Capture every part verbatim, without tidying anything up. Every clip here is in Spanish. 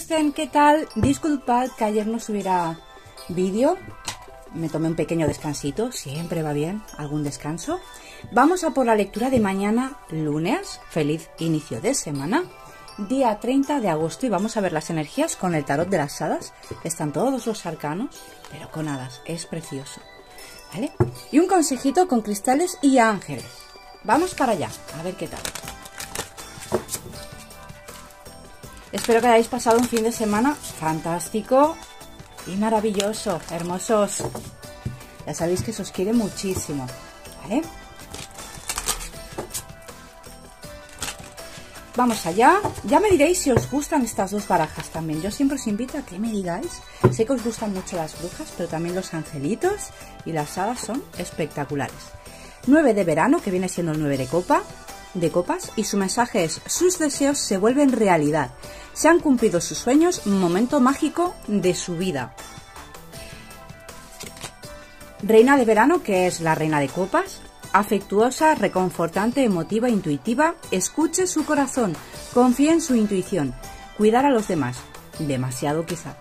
estén? ¿Qué tal? Disculpad que ayer no subiera vídeo. Me tomé un pequeño descansito. Siempre va bien algún descanso. Vamos a por la lectura de mañana, lunes. Feliz inicio de semana. Día treinta de agosto. Y vamos a ver las energías con el tarot de las hadas. Están todos los arcanos, pero con hadas. Es precioso. ¿Vale? Y un consejito con cristales y ángeles. Vamos para allá. A ver qué tal. Espero que hayáis pasado un fin de semana fantástico y maravilloso, hermosos. Ya sabéis que se os quiere muchísimo, ¿vale? Vamos allá. Ya me diréis si os gustan estas dos barajas también. Yo siempre os invito a que me digáis. Sé que os gustan mucho las brujas, pero también los angelitos y las hadas son espectaculares. nueve de verano, que viene siendo el nueve de copa. de copas, y su mensaje es: sus deseos se vuelven realidad, se han cumplido sus sueños, momento mágico de su vida. Reina de verano, que es la reina de copas, afectuosa, reconfortante, emotiva, intuitiva, escuche su corazón, confíe en su intuición, cuidar a los demás, demasiado quizá.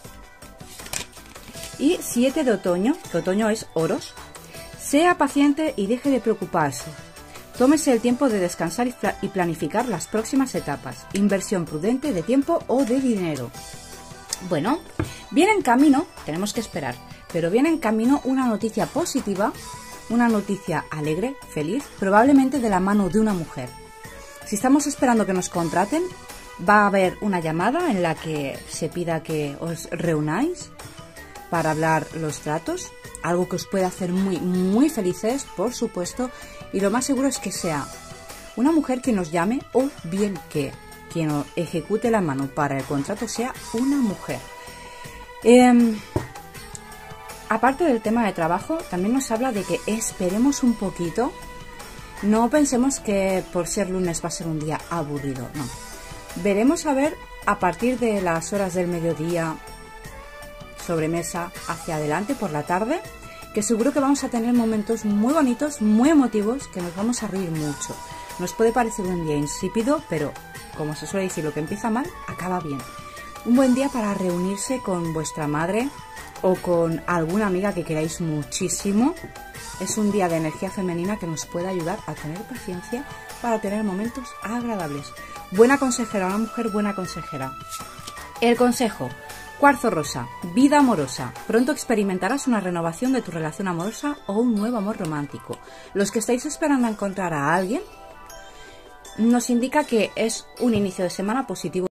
Y siete de otoño, que otoño es oros, sea paciente y deje de preocuparse. Tómese el tiempo de descansar y planificar las próximas etapas. Inversión prudente de tiempo o de dinero. Bueno, viene en camino, tenemos que esperar, pero viene en camino una noticia positiva, una noticia alegre, feliz, probablemente de la mano de una mujer. Si estamos esperando que nos contraten, va a haber una llamada en la que se pida que os reunáis para hablar los tratos. Algo que os puede hacer muy, muy felices, por supuesto. Y lo más seguro es que sea una mujer que nos llame, o bien que quien ejecute la mano para el contrato sea una mujer. Eh, aparte del tema de trabajo, también nos habla de que esperemos un poquito. No pensemos que por ser lunes va a ser un día aburrido, no. Veremos a ver a partir de las horas del mediodía, sobremesa hacia adelante por la tarde, que seguro que vamos a tener momentos muy bonitos, muy emotivos, que nos vamos a reír mucho. Nos puede parecer un día insípido, pero como se suele decir, lo que empieza mal, acaba bien. Un buen día para reunirse con vuestra madre o con alguna amiga que queráis muchísimo. Es un día de energía femenina que nos puede ayudar a tener paciencia para tener momentos agradables. Buena consejera, una mujer buena consejera. El consejo: cuarzo rosa, vida amorosa. Pronto experimentarás una renovación de tu relación amorosa o un nuevo amor romántico. Los que estáis esperando a encontrar a alguien, nos indica que es un inicio de semana positivo.